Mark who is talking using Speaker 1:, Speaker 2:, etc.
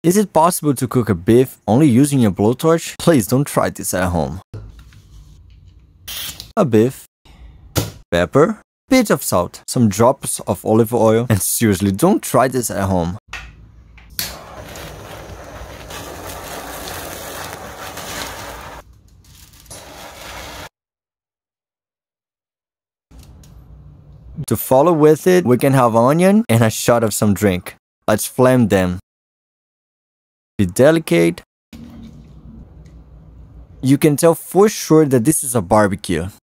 Speaker 1: Is it possible to cook a beef only using a blowtorch? Please don't try this at home. A beef, pepper, bit of salt, some drops of olive oil, and seriously, don't try this at home. To follow with it, we can have onion and a shot of some drink. Let's flame them. Be delicate. You can tell for sure that this is a barbecue.